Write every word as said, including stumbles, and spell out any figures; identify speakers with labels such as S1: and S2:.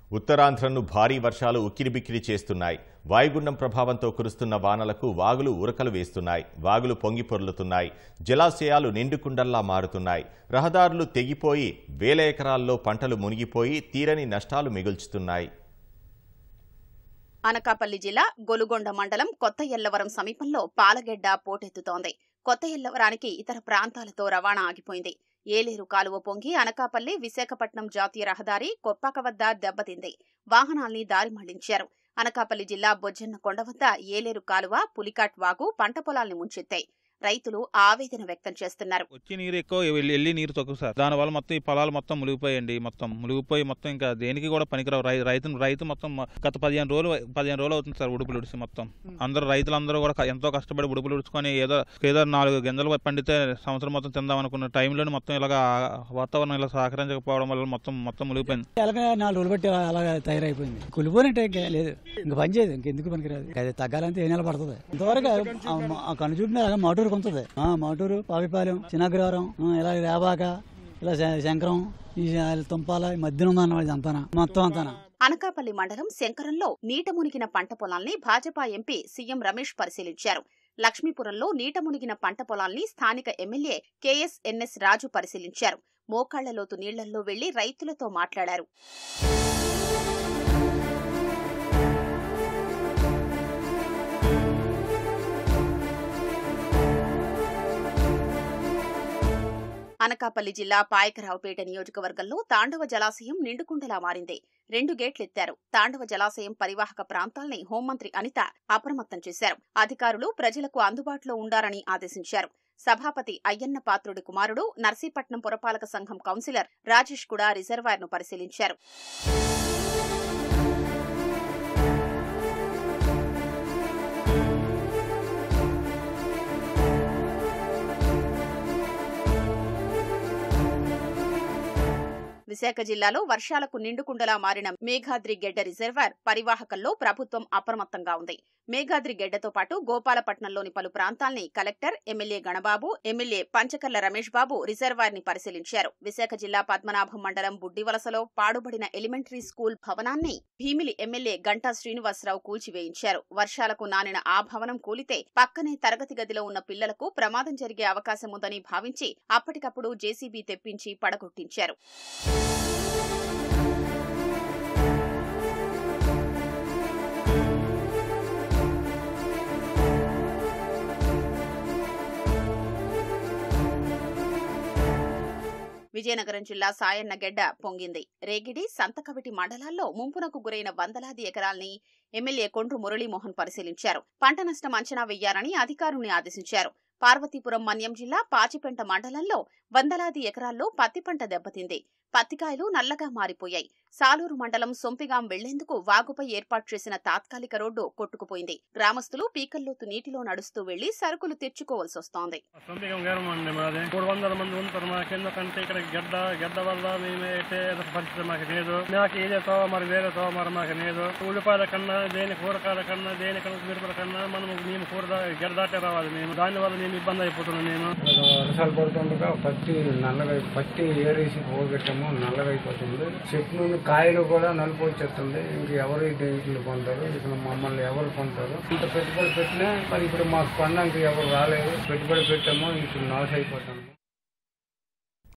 S1: ఉత్తరాంధ్రను భారీ వర్షాలు ఉక్కిరిబిక్కిరి చేస్తున్నాయి. వాయుగుండం ప్రభావంతో కురుస్తున్న వానలకు వాగులు ఉరకలు వేస్తున్నాయి. వాగులు పొంగి పొర్లుతున్నాయి. జలాశయాలు నిండుకుండల్లా మారుతున్నాయి. రహదారులు తెగిపోయి వేల ఎకరాల్లో పంటలు మునిగిపోయి తీరని నష్టాలు మిగుల్చుతున్నాయి.
S2: అనకాపల్లి జిల్లా గొలుగొండ మండలం కొత్త ఎల్లవరం సమీపంలో పాలగెడ్డ పోటెత్తుతోంది. కొత్త ఎల్లవరానికి ఇతర ప్రాంతాలతో రవాణా ఆగిపోయింది. ఏలేరు కాలువ పొంగి అనకాపల్లి విశాఖపట్నం జాతీయ రహదారి కొప్పాక వద్ద దెబ్బతింది. వాహనాల్ని దారి మళ్లించారు. అనకాపల్లి జిల్లా బొజ్జన్న కొండ వద్ద ఏలేరు కాలువ, పులికాట్ వాగు పంట పొలాల్ని ముంచెత్తాయి. రైతులు ఆవేదన వ్యక్తం చేస్తున్నారు.
S3: వచ్చి నీరు ఎక్కువ, వెళ్ళి నీరు తక్కువ సార్. దానివల్ల మొత్తం ఈ పొలాలు మొత్తం మునిగిపోయండి. మొత్తం మునిగిపోయి మొత్తం ఇంకా దేనికి కూడా పనికిరావు. రైతు రైతు మొత్తం గత పదిహేను రోజులు పదిహేను రోజులు అవుతుంది సార్ ఉడుపులు ఉడిసి. మొత్తం అందరూ రైతులందరూ కూడా ఎంతో కష్టపడి ఉడుపులు ఉడుచుకొని ఏదో ఏదో నాలుగు గింజలు పండితే సంవత్సరం మొత్తం తిందాం అనుకున్న టైంలో మొత్తం ఇలాగా వాతావరణం ఇలా సహకరించకపోవడం వల్ల మొత్తం మొత్తం మునిగిపోయింది.
S4: నాలుగు రోజులు బట్టి అలాగా తయారైపోయింది. కులిపోయినట్టే ఇంకా లేదు, ఇంకా పని చేయదు, ఇంకెందుకు పనికిరాదు. అది తగ్గాలంటే ఏ నెల పడుతుంది. ఇంతవరకు కను చూపిన మోటూరు కొంతది. మోటూరు, పావిపాలెం, చిన్నగ్రవరం, ఇలా రేబాక, ఇలా శంకరం, ఈ తుంపాల మధ్యన ఉందన్నమాట అంతానా మొత్తం అంతానా.
S2: అనకాపల్లి మండలం శంకరంలో నీట మునిగిన పంట పొలాల్ని భాజపా ఎంపీ సీఎం రమేష్ పరిశీలించారు. లక్ష్మీపురంలో నీట మునిగిన పంట పొలాల్ని స్థానిక ఎమ్మెల్యే కేఎస్ఎన్ఎస్ రాజు పరిశీలించారు. మోకాళ్ల లోతు నీళ్లలో వెళ్లి రైతులతో మాట్లాడారు. అనకాపల్లి జిల్లా పాయకరావుపేట నియోజకవర్గంలో తాండవ జలాశయం నిండుకుండలా మారింది. రెండు గేట్లెత్తారు. తాండవ జలాశయం పరివాహక ప్రాంతాల్ని హోంమంత్రి అనిత అప్రమత్తం చేశారు. అధికారులు ప్రజలకు అందుబాటులో ఉండాలని ఆదేశించారు. సభాపతి అయ్యన్న పాత్రుడి కుమారుడు నర్సీపట్నం పురపాలక సంఘం కౌన్సిలర్ రాజేష్ కూడా రిజర్వాయర్ను పరిశీలించారు. విశాఖ జిల్లాలో వర్షాలకు నిండుకుండలా మారిన మేఘాద్రి గెడ్డ రిజర్వాయర్ పరివాహకంలో ప్రభుత్వం అప్రమత్తంగా ఉంది. మేఘాద్రి గెడ్డతో పాటు గోపాలపట్నంలోని పలు ప్రాంతాల్ని collector, MLA Ganababu, MLA Panchakarla Ramesh Babu reservoir ని పరిశీలించారు. విశాఖ జిల్లా పద్మనాభం మండలం బుడ్డివలసలో పాడుబడిన ఎలిమెంటరీ స్కూల్ భవనాన్ని భీమిలి ఎమ్మెల్యే గంటా శ్రీనివాసరావు కూల్చివేయించారు. వర్షాలకు నానిన ఆ భవనం కూలితే పక్కనే తరగతి గదిలో ఉన్న పిల్లలకు ప్రమాదం జరిగే అవకాశం ఉందని భావించి అప్పటికప్పుడు జేసీబీ తెప్పించి పడగొట్టించారు. విజయనగరం జిల్లా సాయన్నగెడ్డ పొంగింది. రేగిడి, సంతకవిటి మండలాల్లో ముంపునకు గురైన వందలాది ఎకరాల్ని ఎమ్మెల్యే కొండ్రు మురళీమోహన్ పరిశీలించారు. పంట నష్టం అంచనా వెయ్యాలని అధికారుల్ని ఆదేశించారు. పార్వతీపురం మన్యం జిల్లా పాచిపెంట మండలంలో వందలాది ఎకరాల్లో పత్తి పంట దెబ్బతింది. పత్తికాయలు నల్లగా మారిపోయాయి. సాలూరు మండలం సొంపిగాం వెళ్లేందుకు వాగుపై ఏర్పాటు చేసిన తాత్కాలిక రోడ్డు కొట్టుకుపోయింది. గ్రామస్తులు పీకల్లోతు నీటిలో నడుస్తూ వెళ్లి సరుకులు తెచ్చుకోవాల్సి వస్తోంది.
S5: ఉల్లిపాయల కన్నా దేని కూరగాయల కన్నా దేనికన్నా మిరపల కన్నా మనం మేము కూర గెడ దాటే రావాలి. మేము దానివల్ల మేము ఇబ్బంది అయిపోతున్నాం. మేము
S6: వర్షాలు పడుతుండగా పత్తి నల్లగా పత్తి ఏరేసి పోగొట్టాము, నల్లగా అయిపోతుంది. చెట్టు నుండి కాయలు కూడా నలుపు వచ్చేస్తుంది. ఇంక ఎవరు ఇంట్లో కొంటారు? ఇక్కడ మమ్మల్ని ఎవరు కొంటారు? ఇంత పెట్టుబడి పెట్టినా మరి ఇప్పుడు మాకు కొనడానికి ఎవరు రాలేదు. పెట్టుబడి పెట్టామో ఇప్పుడు నాశ అయిపోతాము.